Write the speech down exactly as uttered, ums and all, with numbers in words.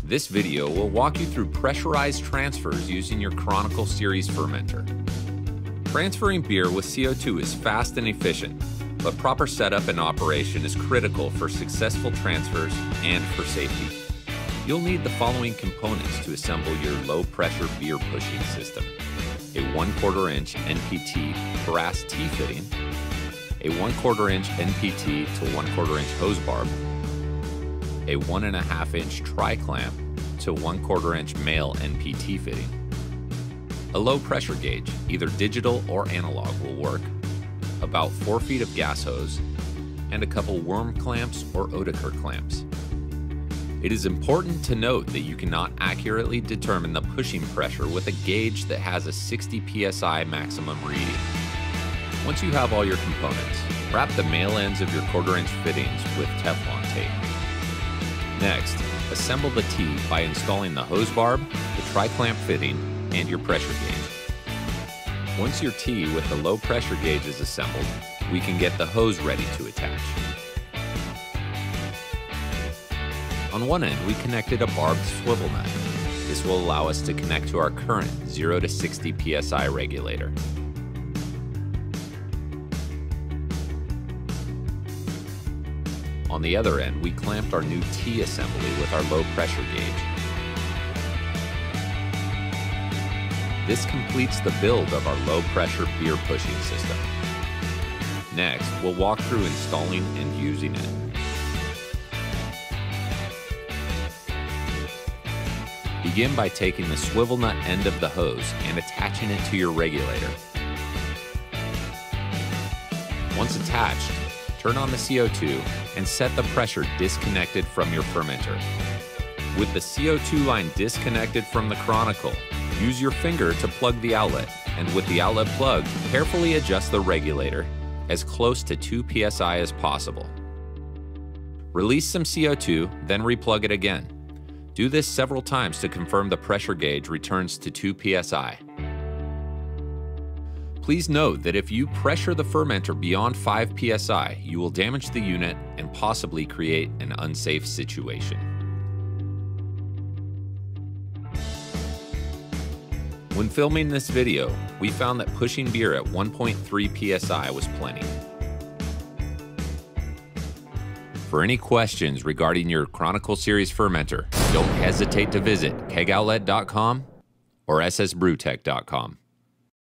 This video will walk you through pressurized transfers using your Chronical series fermenter. Transferring beer with C O two is fast and efficient, but proper setup and operation is critical for successful transfers and for safety. You'll need the following components to assemble your low-pressure beer pushing system: a one quarter inch N P T brass T-fitting, a one quarter inch N P T to one quarter inch hose barb, a one and a half inch tri-clamp to one quarter inch male N P T fitting, a low pressure gauge, either digital or analog will work, about four feet of gas hose, and a couple worm clamps or Oedeker clamps. It is important to note that you cannot accurately determine the pushing pressure with a gauge that has a sixty P S I maximum reading. Once you have all your components, wrap the male ends of your quarter inch fittings with Teflon tape. Next, assemble the T by installing the hose barb, the tri-clamp fitting, and your pressure gauge. Once your T with the low pressure gauge is assembled, we can get the hose ready to attach. On one end, we connected a barbed swivel nut. This will allow us to connect to our current zero to sixty P S I regulator. On the other end, we clamped our new T assembly with our low pressure gauge. This completes the build of our low pressure beer pushing system. Next, we'll walk through installing and using it. Begin by taking the swivel nut end of the hose and attaching it to your regulator. Once attached, turn on the C O two and set the pressure disconnected from your fermenter. With the C O two line disconnected from the Chronical, use your finger to plug the outlet, and with the outlet plugged, carefully adjust the regulator as close to two P S I as possible. Release some C O two, then replug it again. Do this several times to confirm the pressure gauge returns to two P S I. Please note that if you pressure the fermenter beyond five P S I, you will damage the unit and possibly create an unsafe situation. When filming this video, we found that pushing beer at one point three P S I was plenty. For any questions regarding your Chronical series fermenter, don't hesitate to visit keg outlet dot com or s s brew tech dot com.